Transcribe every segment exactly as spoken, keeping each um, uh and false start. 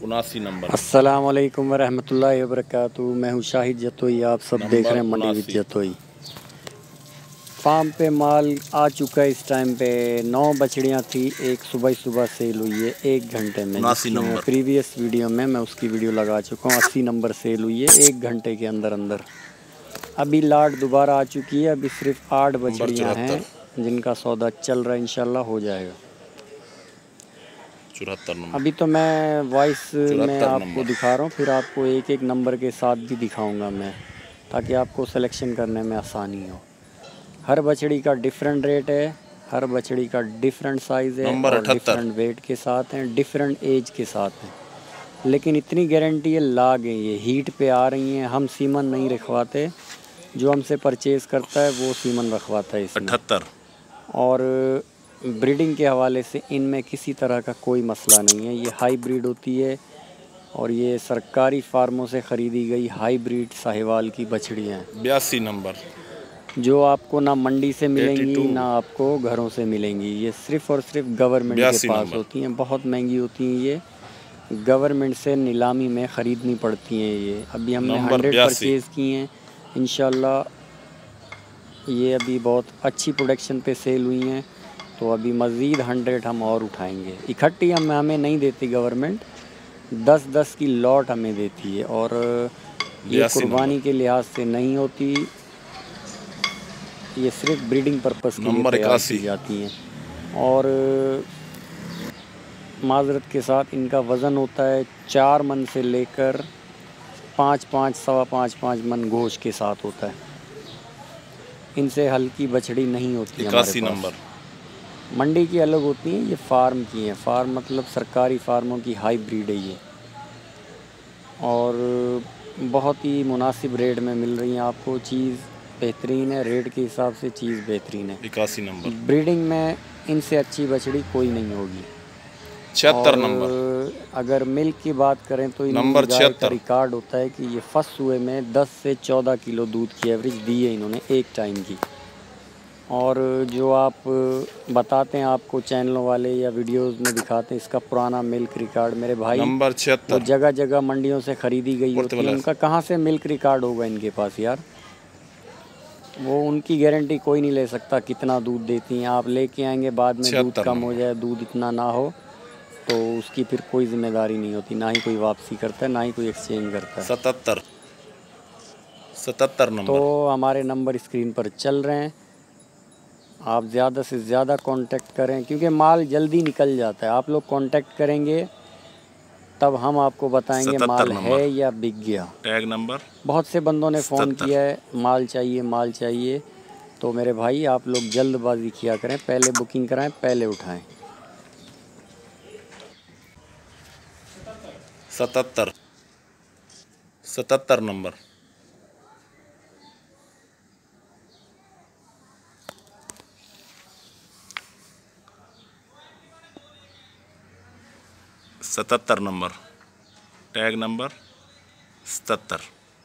उनासी नंबर। अस्सलाम वालेकुम वरहमतुल्लाहि वबरकातुहू। मैं हूँ शाहिद जतोई। आप सब देख रहे हैं मंडी विद जतोई। फार्म पे माल आ चुका है। इस टाइम पे नौ बछड़ियाँ थी। एक सुबह सुबह सेल हुई है एक घंटे में। उनासी नंबर। प्रीवियस वीडियो में मैं उसकी वीडियो लगा चुका हूँ। अस्सी नंबर सेल हुई है एक घंटे के अंदर अंदर। अभी लाट दोबारा आ चुकी है। अभी सिर्फ आठ बछड़ियाँ हैं जिनका सौदा चल रहा है। इंशाल्लाह हो जाएगा। चौहत्तर नंबर। अभी तो मैं वॉइस में आपको नंबर। दिखा रहा हूँ, फिर आपको एक एक नंबर के साथ भी दिखाऊंगा मैं, ताकि आपको सिलेक्शन करने में आसानी हो। हर बछड़ी का डिफरेंट रेट है, हर बछड़ी का डिफरेंट साइज़ है और डिफरेंट वेट के साथ हैं, डिफरेंट एज के साथ हैं। लेकिन इतनी गारंटी है, लाग है, ये हीट पे आ रही हैं। हम सीमन नहीं रखवाते, जो हमसे परचेज़ करता है वो सीमन रखवाता है इसमें। अठहत्तर। और ब्रीडिंग के हवाले से इनमें किसी तरह का कोई मसला नहीं है। ये हाई ब्रीड होती है और ये सरकारी फार्मों से ख़रीदी गई हाई ब्रीड साहिवाल की बछड़ियाँ हैं। बयासी नंबर। जो आपको ना मंडी से मिलेंगी ना आपको घरों से मिलेंगी। ये सिर्फ़ और सिर्फ गवर्नमेंट के पास होती हैं। बहुत महंगी होती हैं ये, गवर्नमेंट से नीलामी में ख़रीदनी पड़ती हैं ये। अभी हमने हंड्रेड परचेज़ की हैं। इंशाल्लाह ये अभी बहुत अच्छी प्रोडक्शन पे सेल हुई हैं, तो अभी मज़ीद हंड्रेड हम और उठाएंगे। इकट्ठी हम हमें नहीं देती गवर्नमेंट, दस दस की लॉट हमें देती है। और ये कुर्बानी के लिहाज से नहीं होती, ये सिर्फ ब्रीडिंग पर्पस के लिए तैयार की जाती हैं। और माजरत के साथ इनका वज़न होता है चार मन से लेकर पाँच पाँच सवा पाँच पाँच मन गोश्त के साथ होता है। इनसे हल्की बछड़ी नहीं होती हमारे पास। मंडी की अलग होती हैं, ये फार्म की हैं। फार्म मतलब सरकारी फार्मों की हाई ब्रीड है ये, और बहुत ही मुनासिब रेट में मिल रही हैं आपको। चीज़ बेहतरीन है, रेट के हिसाब से चीज़ बेहतरीन है। इक्यासी नंबर। ब्रीडिंग में इनसे अच्छी बछड़ी कोई नहीं होगी। छिहत्तर नंबर। अगर मिल्क की बात करें तो नंबर गाय का रिकॉर्ड होता है कि ये फर्स्ट हुए में दस से चौदह किलो दूध की एवरेज दी है इन्होंने एक टाइम की। और जो आप बताते हैं, आपको चैनलों वाले या वीडियोस में दिखाते हैं इसका पुराना मिल्क रिकॉर्ड, मेरे भाई नंबर छिहत्तर, वो जगह जगह मंडियों से ख़रीदी गई होती है। उनका कहाँ से मिल्क रिकॉर्ड होगा इनके पास यार? वो उनकी गारंटी कोई नहीं ले सकता कितना दूध देती हैं। आप लेके आएंगे, बाद में दूध कम हो जाए, दूध इतना ना हो, तो उसकी फिर कोई जिम्मेदारी नहीं होती। ना ही कोई वापसी करता है, ना ही कोई एक्सचेंज करता है। सतहत्तर सतहत्तर नंबर। तो हमारे नंबर स्क्रीन पर चल रहे हैं, आप ज़्यादा से ज़्यादा कांटेक्ट करें, क्योंकि माल जल्दी निकल जाता है। आप लोग कांटेक्ट करेंगे तब हम आपको बताएंगे माल है या बिक गया। Tag number. बहुत से बंदों ने फ़ोन किया है, माल चाहिए माल चाहिए। तो मेरे भाई आप लोग जल्दबाजी किया करें, पहले बुकिंग कराएं, पहले उठाएं। सतहत्तर सतहत्तर नंबर। सतहत्तर नंबर। टैग नंबर सतहत्तर।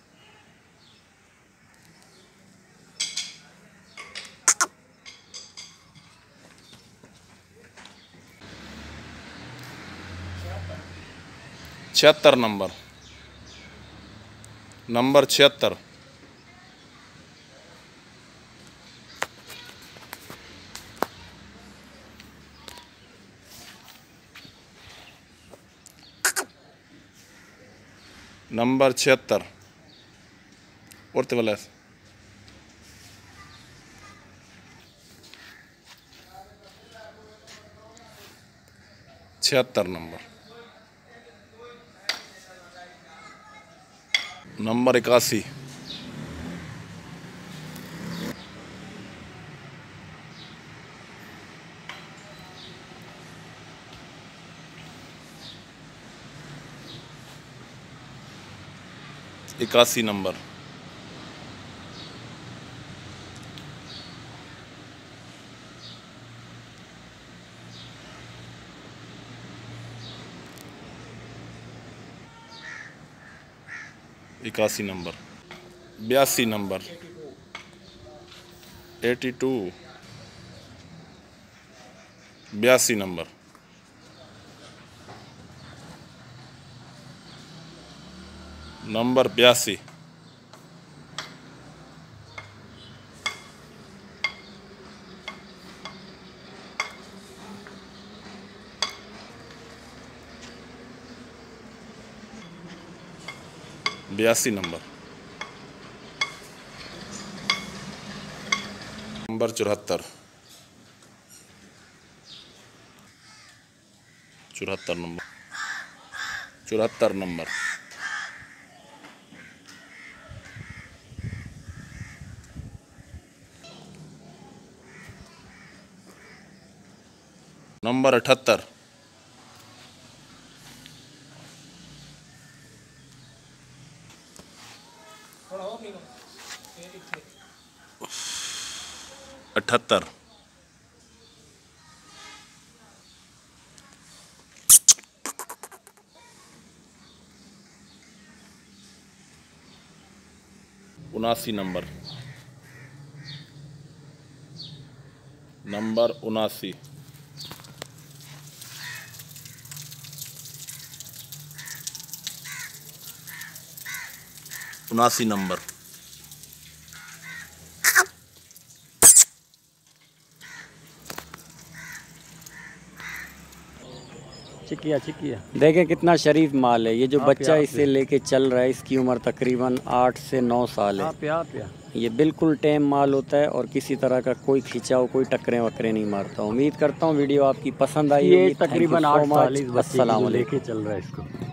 छिहत्तर नंबर। नंबर छिहत्तर। नंबर छिहत्तर। उड़ते वाला छिहत्तर नंबर। नंबर इक्यासी। इक्यासी नंबर। इक्यासी नंबर। बयासी नंबर। Eighty two. बयासी नंबर। नंबर बयासी। बयासी नंबर। नंबर चौहत्तर। चौहत्तर नंबर। चौहत्तर नंबर। नंबर अठहत्तर। अठहत्तर। उनासी नंबर। नंबर उनासी। उनासी नंबर। चिकिया चिकिया देखें कितना शरीफ माल है। ये जो बच्चा इससे लेके चल रहा है इसकी उम्र तकरीबन आठ से नौ साल है। प्या, प्या। ये बिल्कुल टेम माल होता है और किसी तरह का कोई खिंचाव कोई टकरे वकरे नहीं मारता। उम्मीद करता हूँ वीडियो आपकी पसंद आई। ये तकरीबन आठ साल इस बच्चे को लेके चल रहा है इसको।